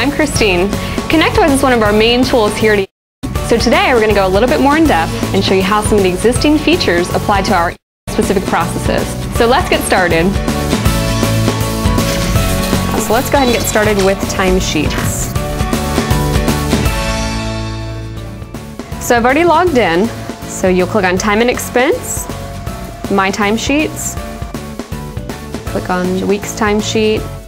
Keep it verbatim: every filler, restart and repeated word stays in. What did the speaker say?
I'm Christine. ConnectWise is one of our main tools here at E. So today we're going to go a little bit more in depth and show you how some of the existing features apply to our specific processes. So let's get started. So let's go ahead and get started with timesheets. So I've already logged in, so you'll click on Time and Expense, My Timesheets, click on the week's timesheet,